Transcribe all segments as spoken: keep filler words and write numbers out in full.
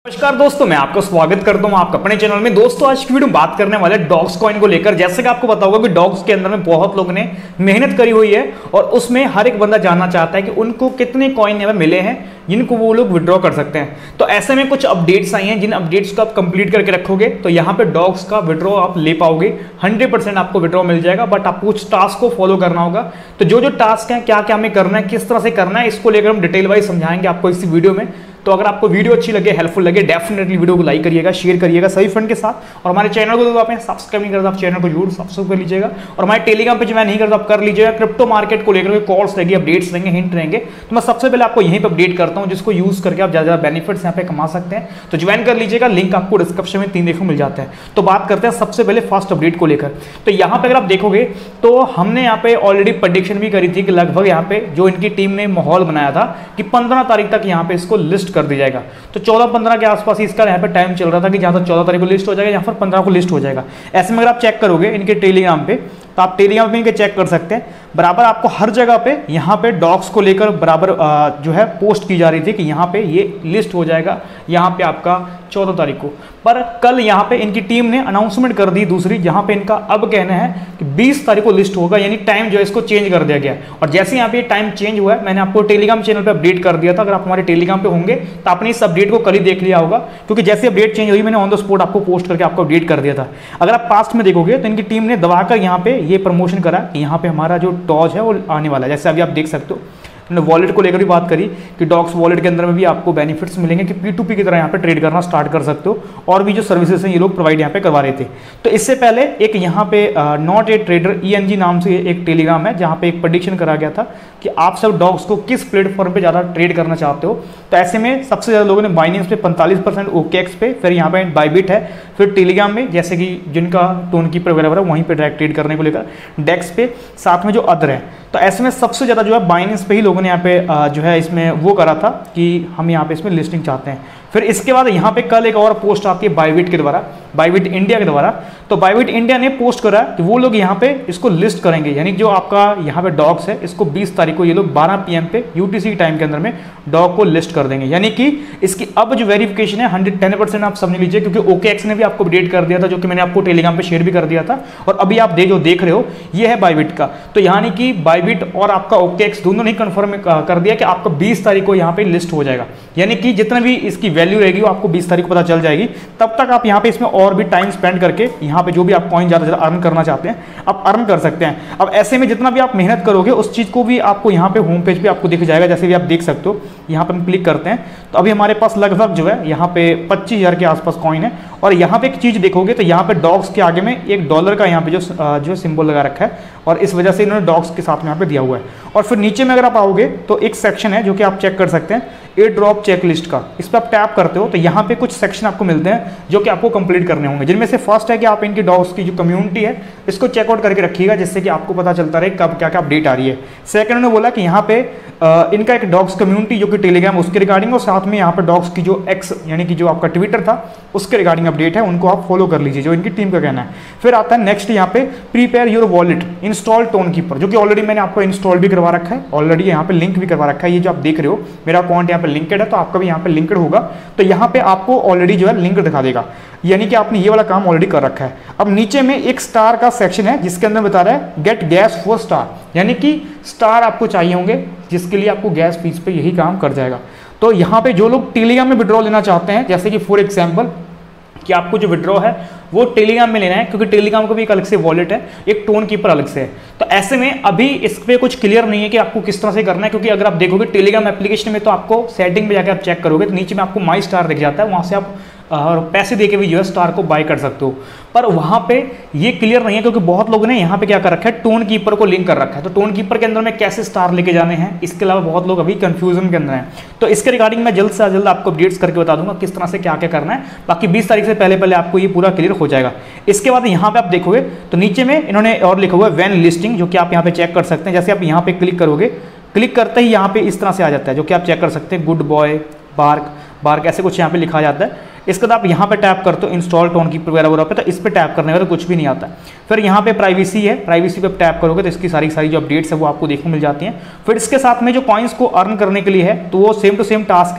नमस्कार दोस्तों, मैं आपका स्वागत करता हूं आपका अपने चैनल में। दोस्तों आज की वीडियो में बात करने वाले डॉग्स कॉइन को लेकर। जैसे कि आपको पता होगा कि डॉग्स के अंदर में बहुत लोगों ने मेहनत करी हुई है और उसमें हर एक बंदा जानना चाहता है कि उनको कितने कॉइन यहाँ मिले हैं जिनको वो लोग विड्रॉ कर सकते हैं। तो ऐसे में कुछ अपडेट्स आई हैं, जिन अपडेट्स को आप कंप्लीट करके रखोगे तो यहाँ पे डॉग्स का विड्रॉ आप ले पाओगे। हंड्रेड परसेंट आपको विड्रॉ मिल जाएगा, बट आपको कुछ टास्क को फॉलो करना होगा। तो जो जो टास्क हैं, क्या क्या हमें करना है, किस तरह से करना है, इसको लेकर हम डिटेल वाइज समझाएंगे आपको इस वीडियो में। तो अगर आपको वीडियो अच्छी लगे, हेल्पफुल लगे, डेफिनेटली वीडियो को लाइक करिएगा, शेयर करिएगा सभी फ्रेंड के साथ। और हमारे चैनल को तो आपने सब्सक्राइब नहीं करता, आप चैनल को जरूर सब्सक्राइब कर लीजिएगा। और हमारे टेलीग्राम पे जो मैं नहीं करता आप कर लीजिएगा। क्रिप्टो मार्केट को लेकर कॉल्स रहेंगे, अपडेट्स रहेंगे, हिंट रहेंगे। तो मैं सबसे पहले आपको यहीं पर अपडेट करता हूँ, जिसको यूज करके आप ज़्यादा बेनिफिट्स यहाँ पे कमा सकते हैं। तो ज्वाइन कर लीजिएगा, लिंक आपको डिस्क्रिप्शन में तीन देखो मिल जाता है। तो बात करते हैं सबसे पहले फर्स्ट अपडेट को लेकर। तो यहाँ पे अगर आप देखोगे तो हमने यहाँ पे ऑलरेडी प्रेडिक्शन भी करी थी कि लगभग यहाँ पे जो इनकी टीम ने माहौल बनाया था कि पंद्रह तारीख तक यहाँ पे इसको लिस्ट कर दिया जाएगा। तो चौदह पंद्रह के आसपास इसका यहाँ पे टाइम चल रहा था कि जहाँ तक चौदह तारीख को लिस्ट हो जाएगा, यहाँ पर पंद्रह को लिस्ट हो जाएगा। ऐसे में अगर आप चेक करोगे इनके टेलीग्राम पे, तो आप टेलीग्राम पे इनके चेक कर सकते हैं। बराबर आपको हर जगह पे यहाँ पे डॉग्स को लेकर बराबर जो है पोस्ट की जा रही थी कि यहाँ पे ये लिस्ट हो जाएगा यहाँ पे आपका चौदह तारीख को। पर कल यहाँ पे इनकी टीम ने अनाउंसमेंट कर दी दूसरी, जहाँ पे इनका अब कहना है कि बीस तारीख को लिस्ट होगा, यानी टाइम जो है इसको चेंज कर दिया गया। और जैसे यहाँ पे टाइम चेंज हुआ है, मैंने आपको टेलीग्राम चैनल पे अपडेट कर दिया था। अगर आप हमारे टेलीग्राम पे होंगे तो आपने इस अपडेट को कल ही देख लिया होगा, क्योंकि जैसे अपडेट चेंज हुई मैंने ऑन द स्पॉट आपको पोस्ट करके आपको अपडेट कर दिया था। अगर आप पास्ट में देखोगे तो इनकी टीम ने दबाकर यहाँ पे ये प्रमोशन करा कि यहाँ पे हमारा जो टॉज है वो आने वाला है। जैसे अभी आप देख सकते हो, वॉलेट को लेकर भी बात करी कि डॉग्स वॉलेट के अंदर में भी आपको बेनिफिट्स मिलेंगे कि पी टू पी की तरह यहाँ पे ट्रेड करना स्टार्ट कर सकते हो। और भी जो सर्विसेज हैं ये लोग प्रोवाइड यहाँ पे करवा रहे थे। तो इससे पहले एक यहाँ पे not a trader E N G नाम से एक टेलीग्राम है, जहाँ पे एक प्रेडिक्शन करा गया था कि आप सब डॉग्स को किस प्लेटफॉर्म पे ज़्यादा ट्रेड करना चाहते हो। तो ऐसे में सबसे ज़्यादा लोगों ने बाइनेंस पे पैंतालीस परसेंट, ओकेएक्स पे, फिर यहाँ पे बाइबिट है, फिर टेलीग्राम में जैसे कि जिनका टोन कीपर वगैरह वहीं पे डायरेक्ट ट्रेड करने को लेकर, डेक्स पे, साथ में जो अदर है। तो ऐसे में सबसे ज़्यादा जो है बाइनेंस पे ही लोगों ने यहाँ पे जो है इसमें वो करा था कि हम यहाँ पे इसमें लिस्टिंग चाहते हैं। फिर इसके बाद यहाँ पे कल एक और पोस्ट आती है बाइबिट के द्वारा, बाइबिट इंडिया के द्वारा। तो बाइबिट इंडिया ने पोस्ट करा कि वो लोग यहाँ पे इसको लिस्ट करेंगे, यानी जो आपका यहाँ पे डॉग्स है इसको बीस तारीख को ये लोग बारह पी एम पे यूटीसी टाइम के अंदर में डॉग को लिस्ट कर देंगे। यानी कि इसकी अब जो वेरिफिकेशन है हंड्रेड टेन परसेंट आप समझ लीजिए, क्योंकि ओकेएक्स ने भी आपको अपडेट कर दिया था, जो कि मैंने आपको टेलीग्राम पे शेयर भी कर दिया था। और अभी आप दे जो देख रहे हो ये है बाइबिट का। तो यानी कि बाइबिट और आपका ओकेएक्स दोनों ने कंफर्म कर दिया कि आपका बीस तारीख को यहाँ पे लिस्ट हो जाएगा। यानी कि जितना भी इसकी वैल्यू रहेगी वो आपको बीस तारीख को पता चल जाएगी। तब तक आप यहाँ पे इसमें और भी टाइम स्पेंड करके यहाँ पे जो भी आप कॉइन ज़्यादा ज़्यादा अर्न करना चाहते हैं आप अर्न कर सकते हैं। अब ऐसे में जितना भी आप मेहनत करोगे उस चीज़ को भी आपको यहाँ पे होम पेज पे आपको दिख जाएगा। जैसे भी आप देख सकते हो, यहाँ पे हम क्लिक करते हैं तो अभी हमारे पास लगभग जो है यहाँ पे पच्चीस हज़ार के आसपास कॉइन है। और यहाँ पे एक चीज़ देखोगे तो यहाँ पे डॉग्स के आगे में एक डॉलर का यहाँ पे जो जो सिंबल लगा रखा है, और इस वजह से इन्होंने डॉग्स के साथ में यहाँ पे दिया हुआ है। और फिर नीचे में अगर आप आओगे तो एक सेक्शन है जो कि आप चेक कर सकते हैं, ए ड्रॉप चेकलिस्ट का। इस पर आप टैप करते हो तो यहाँ पे कुछ सेक्शन आपको मिलते हैं जो कि आपको कंप्लीट करने होंगे, जिनमें से फर्स्ट है कि आप इनकी डॉग्स की जो कम्युनिटी है इसको चेकआउट करके रखिएगा, जिससे कि आपको पता चलता रहे कब क्या क्या अपडेट आ रही है। सेकंड उन्होंने बोला कि यहाँ पे आ, इनका एक डॉग्स कम्युनिटी जो कि टेलीग्राम उसके रिगार्डिंग, और साथ में यहाँ पे डॉग्स की जो एक्स यानी कि जो आपका ट्विटर था उसके रिगार्डिंग अपडेट है, उनको आप फॉलो कर लीजिए, जो इनकी टीम का कहना है। फिर आता है नेक्स्ट यहाँ पे prepare your wallet install Tonkeeper, जो कि ऑलरेडी मैंने आपको इंस्टॉल भी करवा रखा है, ऑलरेडी यहाँ पे लिंक भी करवा रखा है। ये जो आप देख रहे हो मेरा अकाउंट यहाँ पे लिंकेड है, तो आपका भी यहाँ पे लिंक्ड होगा। तो यहाँ पे आपको ऑलरेडी जो है लिंक दिखा देगा, यानी कि आपने ये वाला काम ऑलरेडी कर रखा है। अब नीचे में एक स्टार का सेक्शन है जिसके अंदर बता रहा है गेट गैस फॉर स्टार, यानी कि स्टार आपको चाहिए होंगे, जिसके लिए आपको गैस फीस पे यही काम कर जाएगा। तो यहाँ पे जो लोग टेलीग्राम में विड्रॉ लेना चाहते हैं, जैसे कि फॉर एग्जाम्पल कि आपको जो विड्रॉ है वो टेलीग्राम में लेना है, क्योंकि टेलीग्राम को भी एक अलग से वॉलेट है, एक टोन कीपर अलग से है। तो ऐसे में अभी इस पे कुछ क्लियर नहीं है कि आपको किस तरह से करना है, क्योंकि अगर आप देखोगे टेलीग्राम एप्लीकेशन में तो आपको सेटिंग में जाकर आप चेक करोगे तो नीचे में आपको माई स्टार दिख जाता है, वहाँ से आप और पैसे देके भी जो है स्टार को बाय कर सकते हो। पर वहाँ पे ये क्लियर नहीं है, क्योंकि बहुत लोगों ने यहाँ पे क्या कर रखा है, टोन कीपर को लिंक कर रखा है। तो टोन कीपर के अंदर में कैसे स्टार लेके जाने हैं, इसके अलावा बहुत लोग अभी कंफ्यूजन के अंदर हैं। तो इसके रिगार्डिंग मैं जल्द से जल्द आपको अपडेट्स करके बता दूंगा किस तरह से क्या क्या करना है। बाकी बीस तारीख से पहले पहले आपको ये पूरा क्लियर हो जाएगा। इसके बाद यहाँ पे आप देखोगे तो नीचे में इन्होंने और लिखा हुआ है वैन लिस्टिंग, जो कि आप यहाँ पे चेक कर सकते हैं। जैसे आप यहाँ पे क्लिक करोगे, क्लिक करते ही यहाँ पे इस तरह से आ जाता है, जो कि आप चेक कर सकते हैं, गुड बॉय, बार्क बार्क ऐसे कुछ यहाँ पे लिखा जाता है। इसके बाद आप यहाँ पे टैप करते हो इंस्टॉल टोन कीपर वगैरह वगैरह पे, तो इस पे टैप करने का तो कुछ भी नहीं आता। फिर यहाँ पे प्राइवेसी है, प्राइवेसी पे टैप करोगे तो इसकी सारी सारी जो अपडेट्स है वो आपको देखने मिल जाती हैं। फिर इसके साथ में जो कॉइन्स को अर्न करने के लिए है तो वो सेम टू सेम टास्क हैं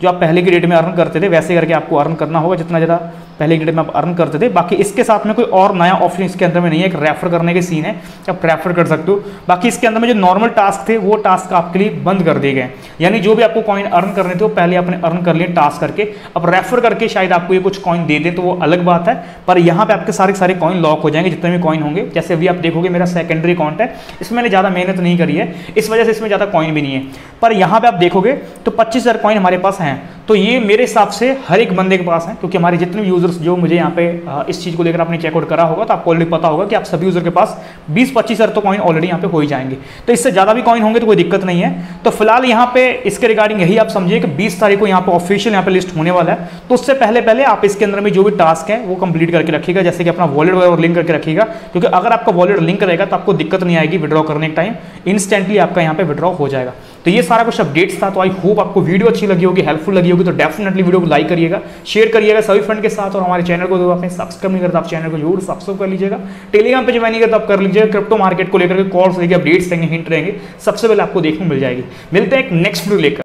जो आप पहले की डेट में अर्न करते थे वैसे करके आपको अर्न करना होगा जितना ज़्यादा पहले की डेट में आप अर्न करते थे। बाकी इसके साथ में कोई और नया ऑप्शन इसके अंदर में नहीं है, एक रेफर करने के सीन है, आप रेफर कर सकते हो। बाकी इसके अंदर में जो नॉर्मल टास्क थे वो टास्क आपके लिए बंद कर दिए गए, यानी जो भी आपको कॉइन अर्न करने थे वो पहले आपने अर्न कर लिए टास्क करके, अब रेफर करके शायद आपको ये कुछ कॉइन दे दे तो वो अलग बात है, पर यहाँ पे आपके सारे सारे कॉइन लॉक हो जाएंगे जितने भी कॉइन होंगे। जैसे अभी आप देखोगे मेरा सेकेंडरी अकाउंट है, इसमें मैंने ज़्यादा मेहनत नहीं करी है, इस वजह से इसमें ज़्यादा कॉइन भी नहीं है, पर यहाँ पे आप देखोगे तो पच्चीस हज़ार कॉइन हमारे पास हैं। तो ये मेरे हिसाब से हर एक बंदे के पास है, क्योंकि हमारे जितने भी यूजर्स जो मुझे यहाँ पे इस चीज़ को लेकर आपने चेकआउट करा होगा तो आपको ऑलरेडी पता होगा कि आप सभी यूजर के पास बीस पच्चीस हज़ार तो कॉइन ऑलरेडी यहाँ पे हो ही जाएंगे। तो इससे ज़्यादा भी कॉइन होंगे तो कोई दिक्कत नहीं है। तो फिलहाल यहाँ पे इसके रिगार्डिंग यही आप समझिए कि बीस तारीख को यहाँ पे ऑफिशियल यहाँ पे लिस्ट होने वाला है, तो उससे पहले पहले आप इसके अंदर में जो भी टास्क है वो कंप्लीट करके रखिएगा, जैसे कि अपना वॉलेट वगैरह लिंक करके रखिएगा, क्योंकि अगर आपका वॉलेट लिंक रहेगा तो आपको दिक्कत नहीं आएगी विड्रॉ करने के टाइम, इंस्टेंटली आपका यहाँ पे विड्रॉ हो जाएगा। तो ये सारा कुछ अपडेट्स था। तो आई होप आपको वीडियो अच्छी लगी होगी, हेल्पफुल लगी होगी, तो डेफिनेटली वीडियो को लाइक करिएगा, शेयर करिएगा सभी फ्रेंड के साथ, और हमारे चैनल को जो आपने सब्सक्राइब नहीं करता आप चैनल को जरूर सब्सक्राइब कर लीजिएगा। टेलीग्राम पे ज्वाइन नहीं करता आप कर लीजिएगा, क्रिप्टो मार्केट को लेकर के कॉल्स रहेंगे, अपडेट्स रहेंगे, हिंट रहेंगे, सबसे पहले आपको देखने को मिल जाएगी। मिलते हैं एक नेक्स्ट वीडियो लेकर।